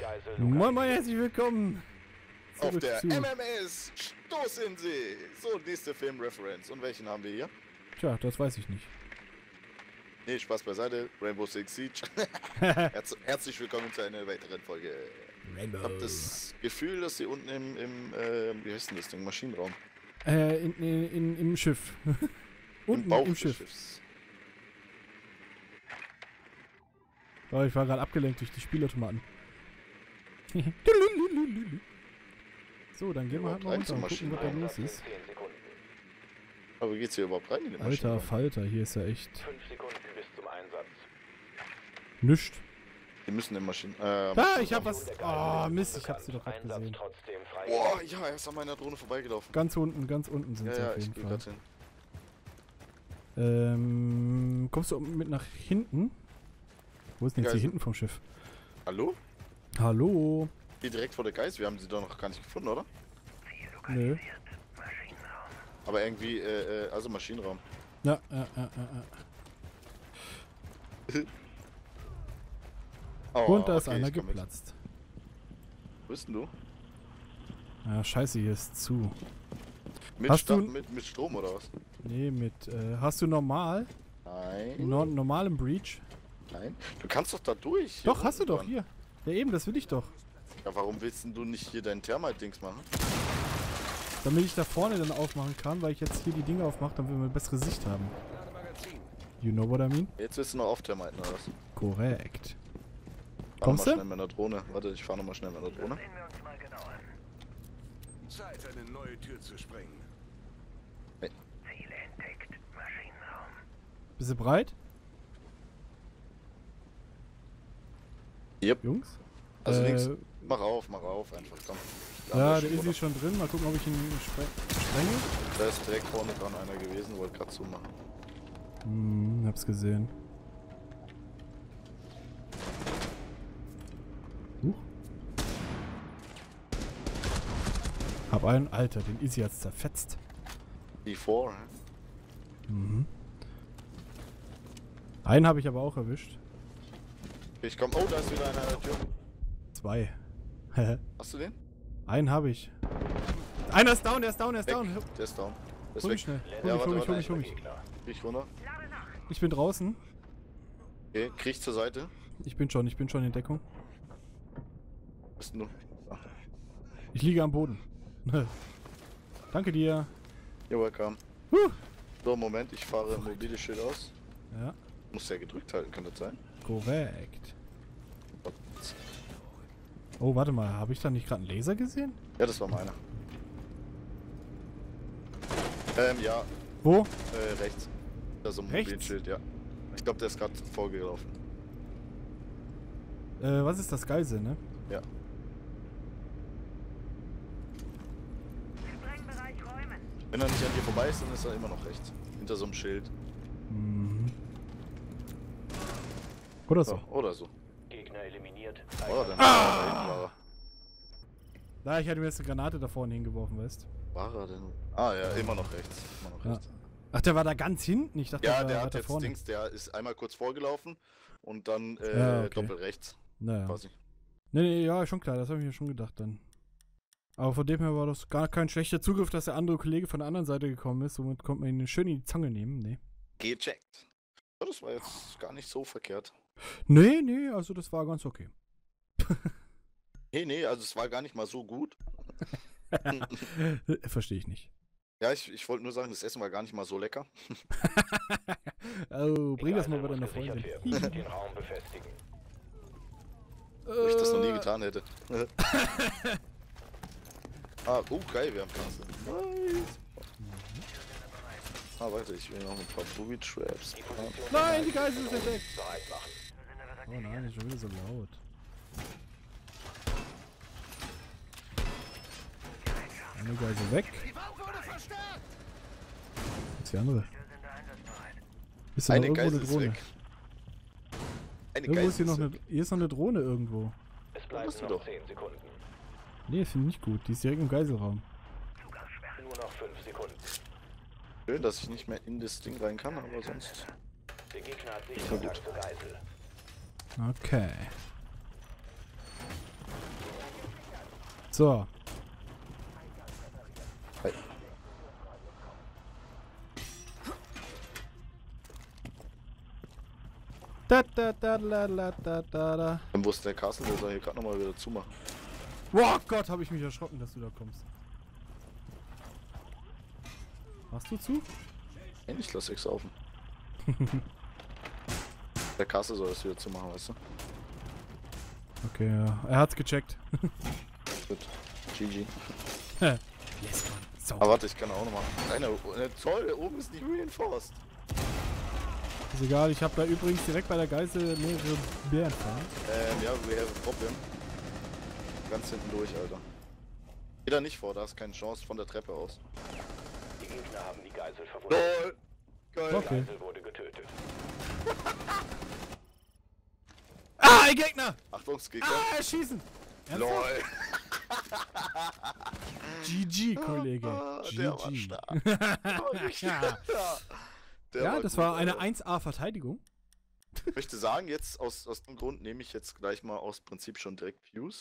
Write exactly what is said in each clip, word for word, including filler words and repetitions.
Moin moin, herzlich willkommen auf der zu M M S Stoßinsel. So, nächste Filmreference. Und welchen haben wir hier? Tja, das weiß ich nicht. Nee, Spaß beiseite. Rainbow Six Siege. Herz herzlich willkommen zu einer weiteren Folge. Rainbow. Ich hab das Gefühl, dass sie unten im, im äh, wie heißt denn das Ding? Maschinenraum. Äh, in, in, in, im Schiff. Unten Im Bauch im des Schiff. Schiffs. Oh, ich war gerade abgelenkt durch die Spielautomaten. So, dann gehen wir halt mal runter und gucken, was da los ist. Aber wie geht's hier überhaupt rein in den Alter Maschinenraum? Falter, hier ist ja echt Fünf Sekunden bis zum Einsatz. nischt. Wir müssen in Maschinen... Äh, Ah, ich hab was... Oh, Mist, ich hab sie doch gerade Einsatz gesehen. trotzdem frei. Boah, ja, er ist an meiner Drohne vorbeigelaufen. Ganz unten, ganz unten sind Ja, sie ja, auf ich jeden geh Fall. grad hin. Ähm, kommst du mit nach hinten? Wo ist denn jetzt hier Geisen. hinten vom Schiff? Hallo? Hallo? Hier direkt vor der Geist. Wir haben sie doch noch gar nicht gefunden, oder? Nö. Aber irgendwie, äh, äh, also Maschinenraum. Ja, ja, ja, ja, ja. Oh, Und da ist okay, einer ich komm mit. geplatzt. Wo bist denn du? Ja, scheiße, hier ist zu. Mit, Hast Stab, du- mit, mit Strom oder was? Nee, mit, äh, hast du normal? Nein. No normalen Breach? Nein. Du kannst doch da durch. hier Doch, hast du doch, runter. hier. Ja eben, das will ich doch. Ja, warum willst denn du nicht hier dein Thermite-Dings machen? Damit ich da vorne dann aufmachen kann, weil ich jetzt hier die Dinge aufmache, damit wir eine bessere Sicht haben. You know what I mean? Jetzt willst du noch auf Thermiten oder was? Korrekt. Fahr Kommst noch du? mal schnell mit der Drohne. Warte, ich fahr nochmal schnell mit der Drohne. Zeit, eine neue Tür zu sprengen. Bist du bereit, Yep. Jungs? Also Äh, links. Mach auf, mach auf, einfach, komm. Ja, Da der ist hier schon drin. Mal gucken, ob ich ihn spre sprenge. Da ist direkt vorne dran einer gewesen, wollte gerade zumachen. Hm, hab's gesehen. Huch. Hab einen, Alter, den Easy hat's zerfetzt. Die vor, hä? Mhm. Einen habe ich aber auch erwischt. Ich komm. Oh, da ist wieder einer an der Tür. Zwei. Hast du den? Einen habe ich. Einer ist down, der ist down, der ist Weg. down. Der ist down. Der ist Hol mich weg. schnell. Hol Ja, mich, warte, hol mich, hol mich, warte. hol mich. Krieg ich runter. Ich bin draußen. Okay, krieg ich zur Seite. Ich bin schon, ich bin schon in Deckung. Wo bist denn du? Ach, Ich liege am Boden. Danke dir. you're welcome. Huh. So, Moment, ich fahre mobiles Schild aus. Ja, Muss ja gedrückt halten, kann das sein? korrekt. Oh, warte mal, habe ich da nicht gerade einen Laser gesehen? Ja, das war meiner. Ähm, ja, Wo? äh, rechts. Da ist so ein Rechts? mobiles Schild, ja. Ich glaube, der ist gerade vorgelaufen. Äh, was ist das Geisel, ne? Ja. Wenn er nicht an dir vorbei ist, dann ist er immer noch rechts. Hinter so einem Schild. Mhm. Oder so. So, oder so. Gegner eliminiert. Oder dann ah! da hinten war er. Na, ich hatte mir jetzt eine Granate da vorne hingeworfen, weißt War er denn? Ah ja, immer noch rechts. Immer noch Ja. rechts. Ach, der war da ganz hinten? Ich dachte, Ja, der, der war hat da jetzt vorne. Dings, der ist einmal kurz vorgelaufen und dann äh, Ja, okay. doppelt rechts Naja. quasi. Nee, nee, ja, schon klar, das habe ich mir schon gedacht dann. Aber von dem her war das gar kein schlechter Zugriff, dass der andere Kollege von der anderen Seite gekommen ist. Somit konnte man ihn schön in die Zange nehmen. Nee. Gecheckt. Ja, das war jetzt gar nicht so verkehrt. Nee, nee, also das war ganz okay. Nee, nee, also es war gar nicht mal so gut. Verstehe ich nicht. Ja, ich, ich wollte nur sagen, das Essen war gar nicht mal so lecker. Oh, bring das mal bei Geisel deiner muss gesichert Freundin. werden. Den Raum befestigen. Wo ich das noch nie Äh, getan hätte. Ah, oh geil, wir haben Pflanze. Nice. Ah, warte, ich will noch ein paar Booby Traps. Die Position Nein, die Geisel ist entdeckt. bereit machen. Oh nein, ist schon wieder so laut. Eine Geisel weg. Was ist die andere? Ist da noch Eine irgendwo Geisel eine ist Drohne? weg. Eine Irgendwo Geisel ist hier noch ist eine, weg. hier ist noch eine Drohne irgendwo. Es bleiben musst du noch doch. zehn Sekunden. Nee, finde ich nicht gut. Die ist direkt im Geiselraum. Nur noch fünf Sekunden. Schön, dass ich nicht mehr in das Ding rein kann, aber sonst... Der Gegner hat sich Na gut. Kontakt zur Geisel. Okay. So. Hi. Da, da, da, da, da, da, da, da. Dann wo ist der Castle, der soll hier gerade nochmal wieder zumachen. Boah Gott, habe ich mich erschrocken, dass du da kommst. Machst du zu? Ey, ich lass X offen. Der Castle soll das wieder zumachen, weißt du? Okay, ja. Er hat's gecheckt. Gut. G G. Yes, Mann. So. Aber warte, ich kann auch nochmal. Eine, eine Zoll, oben ist nicht reinforced. Ist egal, ich habe da übrigens direkt bei der Geisel mehrere Bären fahren. Ähm, ja, we have a problem. Ganz hinten durch, Alter. Geh da nicht vor, da hast keine Chance von der Treppe aus. Die Gegner haben die Geisel verwundet. LOL! Geil. Die Okay. Geisel wurde getötet. Ah, ein Gegner! Achtung, Gegner. Ah, erschießen! Ernsthaft? LOL! G G, Kollege. Ah, G G. der war stark. ja, Der ja das gut, war eine Alter. eins A Verteidigung. Ich möchte sagen, jetzt aus, aus dem Grund nehme ich jetzt gleich mal aus Prinzip schon direkt Fuse.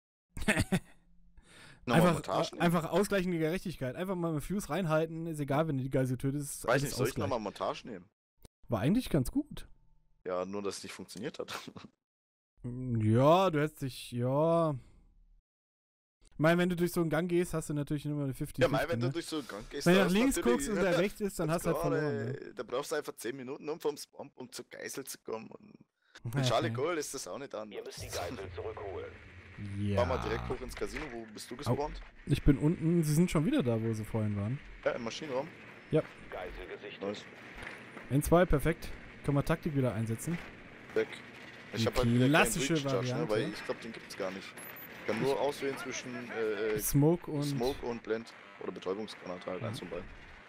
Nochmal Einfach, Montage nehmen. einfach ausgleichende Gerechtigkeit. Einfach mal mit Fuse reinhalten, ist egal, wenn du die Geisel tötest. Weiß alles nicht, soll ich Ausgleich. nochmal Montage nehmen? War eigentlich ganz gut. Ja, nur dass es nicht funktioniert hat. Ja, du hättest dich, ja. Ich meine, wenn du durch so einen Gang gehst, hast du natürlich nur eine fünfzig Ja, fünfzig. mal, wenn ne? du durch so einen Gang gehst, Wenn du da nach hast links natürlich- guckst und der rechts ist, dann hast du halt Klar, verloren. ey, Da brauchst du einfach zehn Minuten, um vom Spawn, um zur Geisel zu kommen. Und mit Charlie Gold ist das auch nicht an. Ihr müsst die Geisel zurückholen. Ja. Fahr mal direkt hoch ins Casino. Wo bist du gespawnt? Ich bin unten, sie sind schon wieder da, wo sie vorhin waren. Ja, im Maschinenraum. Geisel gesichtet. Nice. N zwei, perfekt. Können wir Taktik wieder einsetzen. Weg. Ich Die hab halt wieder keinen klassische Breach Charge, ne, Variante. weil ich glaube, den gibt's gar nicht. Ich kann nur auswählen zwischen äh, Smoke und. Smoke und Blend. Oder Betäubungsgranate halt, Ja. eins von beiden.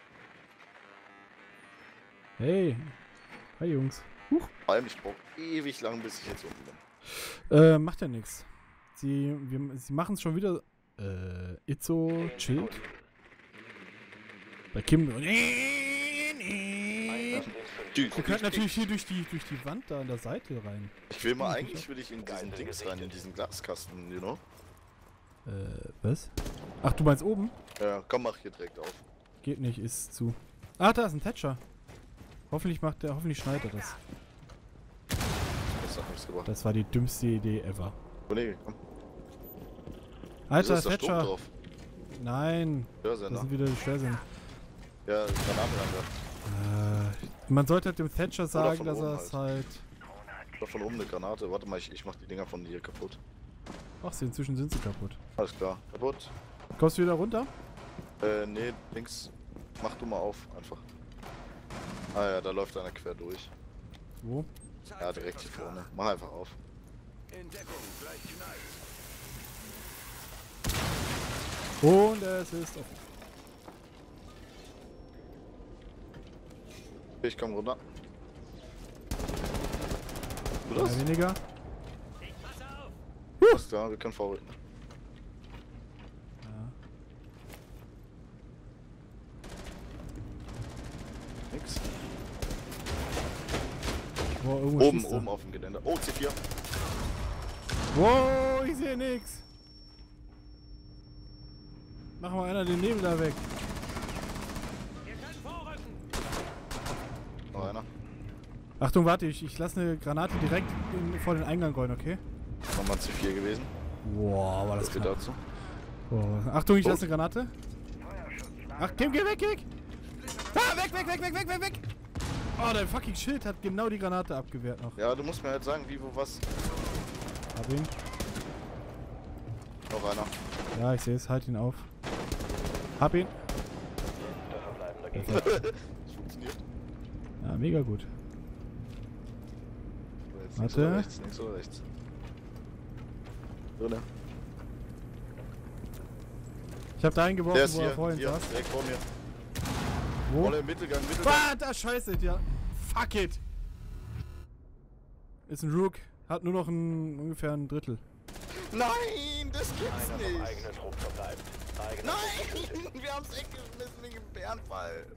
Hey. Hi Jungs. Huch. Vor allem, ich brauche ewig lang, bis ich jetzt unten bin. Äh, macht ja nichts. Sie, wir, sie machen es schon wieder. Äh, Itzo chillt. Bei Kim. Tschüss. Wir könnten natürlich hier durch die, durch die Wand da an der Seite rein. Ich will mal, Ja, eigentlich will ich in diesen Geisel Dings rein, in gesichtet. diesen Glaskasten, you know? Äh, was? Ach, du meinst oben? Ja, komm, mach hier direkt auf. Geht nicht, ist zu. Ach, da ist ein Thatcher. Hoffentlich macht der, hoffentlich schneidet er das. Das hat nichts gebracht. Das war die dümmste Idee ever. Kollege, komm. Alter, Wieso ist da Sturm Thatcher. drauf? Nein, das Hörsender. sind wieder die Schwersinn. Ja, Granatenlager. Äh, man sollte halt dem Thatcher sagen, von dass oben er es halt. Doch von oben eine Granate. Warte mal, ich, ich mach die Dinger von hier kaputt. Ach, sie, inzwischen sind sie kaputt. Alles klar. Kaputt. Kommst du wieder runter? Äh, nee, links. Mach du mal auf, einfach. Ah ja, da läuft einer quer durch. Wo? Ja, direkt hier vorne. Mach einfach auf. In Deckung, gleich knallt. Und es ist offen. Ich komm runter. Du Mehr das? weniger. Alles klar, wir können vorrücken. Ja. Nix. Boah, irgendwo Oben, schießt er. oben auf dem Geländer. Oh, C vier. Wow, ich sehe nix. Mach mal einer den Nebel da weg. Noch einer. Achtung, warte, ich, ich lasse eine Granate direkt in, vor den Eingang rollen, okay? Nochmal C vier gewesen. Wow, war das Das geht knapp. dazu. Oh. Achtung, ich Oh. lasse eine Granate. Ach, Kim, geh weg, geh weg! Ah, weg, weg, weg, weg, weg, weg, weg! Oh, dein fucking Schild hat genau die Granate abgewehrt noch. Ja, du musst mir halt sagen, wie, wo, was. Hab ihn. Noch einer. Ja, ich sehe es, halt ihn auf. Hab ihn. Der verbleibende Gegner. Das funktioniert. Ja, mega gut. So, jetzt links Warte. oder rechts, links oder rechts. So, ne? Ich hab da einen geworfen, Der ist wo er hier, vorhin hier, saß. direkt vor mir. Wo? Voll im Mittelgang, Mittelgang. Ah, da scheiße, ja. Fuck it. Ist ein Rook. Hat nur noch ein, ungefähr ein Drittel. Nein, das gibt's Einer vom nicht. eigenen Trupp verbleibt. Eigener Trupp getötet. Nein, wir haben's weggeschmissen wegen dem Bärenfall.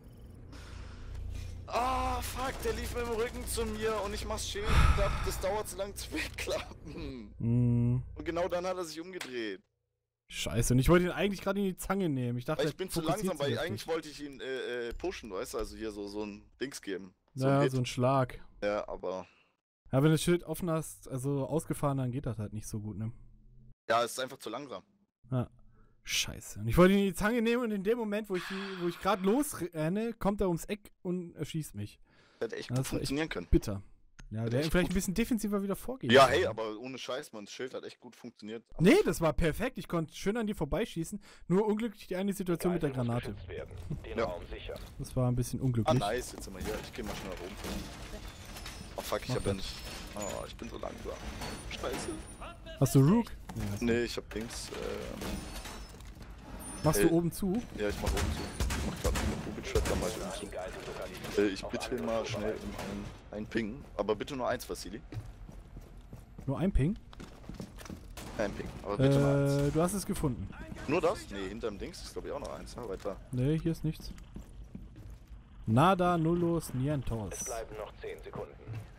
Ah, fuck, der lief mit dem Rücken zu mir und ich mach's Schild. Das dauert so lange zu wegklappen. Mm. Und genau dann hat er sich umgedreht. Scheiße, und ich wollte ihn eigentlich gerade in die Zange nehmen. Ich dachte, Weil ich bin er zu fokussiert langsam, sich weil auf eigentlich dich. wollte ich ihn äh, äh, pushen, weißt du? Also hier so, so ein Dings geben. So Ja, ein Hit. so ein Schlag. Ja, aber. Ja, wenn du das Schild offen hast, also ausgefahren, dann geht das halt nicht so gut, ne? Ja, es ist einfach zu langsam. Ja. Scheiße. Und ich wollte ihn in die Zange nehmen und in dem Moment, wo ich, die, wo ich gerade losrenne, kommt er ums Eck und erschießt mich. Hätte echt Das gut war funktionieren können. Bitter. Ja, der Echt hätte vielleicht gut. ein bisschen defensiver wieder vorgehen. Ja, sollen. ey, aber ohne Scheiß, man, das Schild hat echt gut funktioniert. Aber Nee, das war perfekt. Ich konnte schön an dir vorbeischießen. Nur unglücklich die eine Situation mit der Geisel muss Granate. geschützt werden. Den Ja. Raum sichern. Das war ein bisschen Ah, unglücklich. nice, jetzt sind wir hier. Ich geh mal schnell nach oben. Oh fuck, ich Mach hab ja das. nicht. Oh, ich bin so langsam. Scheiße. Hast du Rook? Nee, hast du Nee, ich hab Dings. Ähm, Machst Äh, du oben zu? ja, ich mach oben zu. Ich mach grad eine Booby-Trap, dann mach ich oben Die zu. Geisel lokalisiert. Äh, ich Auf bitte andere mal schnell vorbereiten. um ein, ein Ping. Aber bitte nur eins, Vasili. Nur ein Ping? Ein Ping. Aber bitte mal eins. Äh, du hast es gefunden. Nur das? Nee, hinterm Dings ist glaube ich auch noch eins. Ja, weiter. Nee, hier ist nichts. Nada, nullos, Es nientos. bleiben noch zehn Sekunden.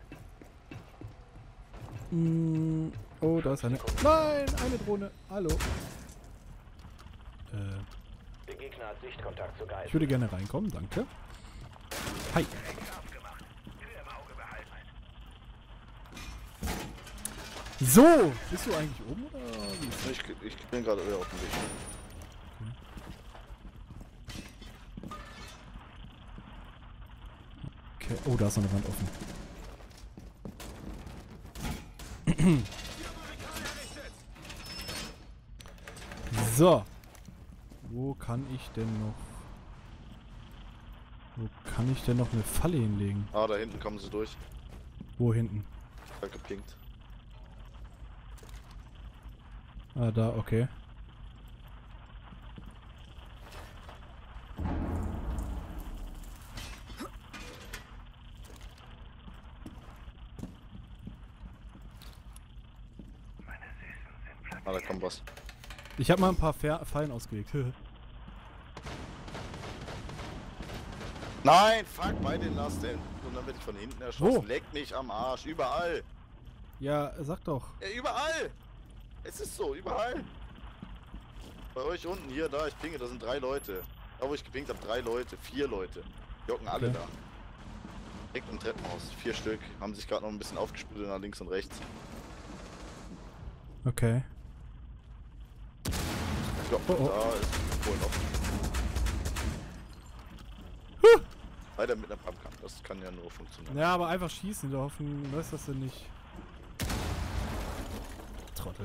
Mm, oh, da ist eine. Nein, eine Drohne. Hallo. Äh, Der Gegner hat Sichtkontakt zur ich Geisel. würde gerne reinkommen, danke. Hi. So, bist du eigentlich oben oder wie ist das? Ich, ich bin gerade auf dem Weg. Okay. Oh, da ist noch eine Wand offen. So. Wo kann ich denn noch... Wo kann ich denn noch eine Falle hinlegen? Ah, da hinten kommen sie durch. Wo hinten? Ich hab gepinkt. Ah, da, okay. Ah, da kommt was. Ich habe mal ein paar Fer Fallen ausgelegt. Nein, fuck, bei den Last End. Und dann werde ich von hinten erschossen. Wo? Leck mich am Arsch. Überall. Ja, sag doch. Ja, überall. Es ist so, überall. Bei euch unten, hier, da, ich pinge, da sind drei Leute. Da, wo ich gepinkt habe, drei Leute, vier Leute. Die hocken alle Okay. da. Direkt im Treppenhaus. Vier Stück. Haben sich gerade noch ein bisschen aufgespürt nach links und rechts. Okay. Ja, Oh, oh. da ist wohl noch. Weiter mit einer Pumpgun. Das kann ja nur funktionieren. Ja, aber einfach schießen, da hoffen, weißt du, dass du nicht. Trottel.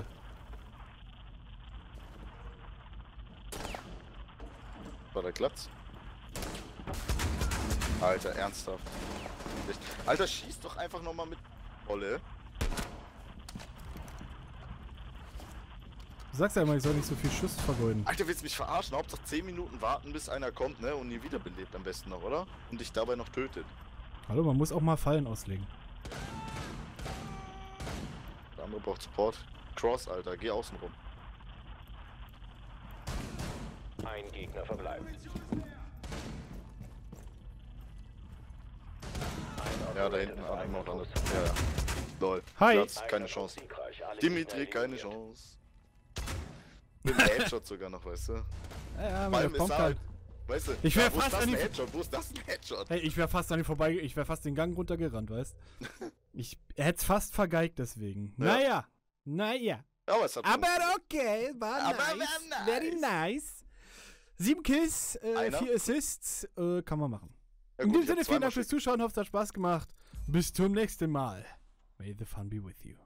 War der Glatz? Alter, ernsthaft. Echt. Alter, schieß doch einfach nochmal mit Olle. Du sagst ja immer, ich soll nicht so viel Schuss vergeuden. Alter, willst du mich verarschen? Hauptsache zehn Minuten warten, bis einer kommt, ne? Und ihn wiederbelebt am besten noch, oder? Und dich dabei noch tötet. Hallo, man muss auch mal Fallen auslegen. Der andere braucht Support. Cross, Alter, geh außen rum. Ein Gegner verbleibt. Ein Ja, da hinten Operator an immer noch ist andere. Ja, ja. Lol. Hi. Platz, Eigner keine kommt Chance. siegreich. Alle Dimitri, Gegner keine eliminiert. Chance. Mit einem Headshot sogar noch, weißt du? Ja, ja, Vor aber allem der ist kommt er halt. halt. Weißt du, Ich ja, wär wo ist fast das an ein die- Headshot? Wo ist das ein Headshot? Hey, ich wäre fast an ihm vorbei, ich wäre fast den Gang runtergerannt, weißt? Ich hätte es fast vergeigt deswegen. Ja. Naja, naja. Aber es hat Aber okay, war Aber nice, war very nice. nice. Sieben Kills, äh, Einer. vier Assists, äh, kann man machen. Ja, In gut, dem ich hab Sinne, vielen zweimal Dank fürs Zuschauen, hofft es hat Spaß gemacht. Bis zum nächsten Mal. May the fun be with you.